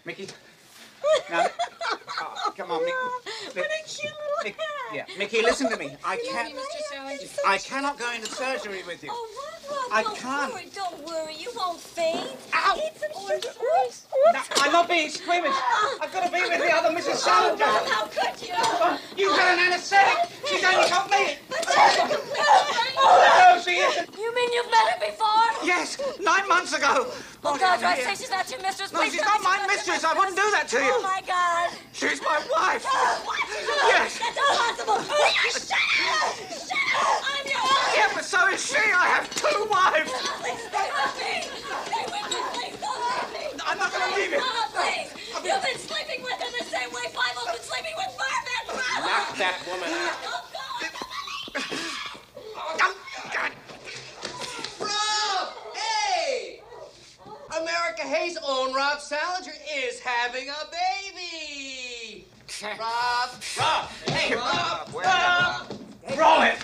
Micki. Now, oh, come on, Micki. What a cute little hat. Yeah, Micki, listen to me. I cannot go into cute. surgery with you. Oh, Rob, I don't can't. Don't worry. You won't faint. Ow! Eat some sugar. No, I'm not being squeamish. I've got to be with the other Mrs. Salinger. Rob, how could you? You got an anesthetic. She's only got me. But that's a complete stranger. No, she isn't. You mean you've met her before? Yes, 9 months ago. Oh, God, do I say she's not your mistress? No, Please she's tell not me my mistress. I wouldn't do that to you. Oh, my God. She's my wife. What? Yes. That's impossible. Shut up. Shut up. I'm your wife. Yeah, but so is she. I have 2 wives. Please stay with me. Stay with me. Please don't leave me. I'm not going to leave you. Oh, please. You've been sleeping with her the same way Bibles been sleeping with Marvin. Knock that woman out. Oh, God. Oh, God. Rob! Hey! America Hayes' own Rob Salinger is having a baby! Rob! Hey, Rob! Roll it.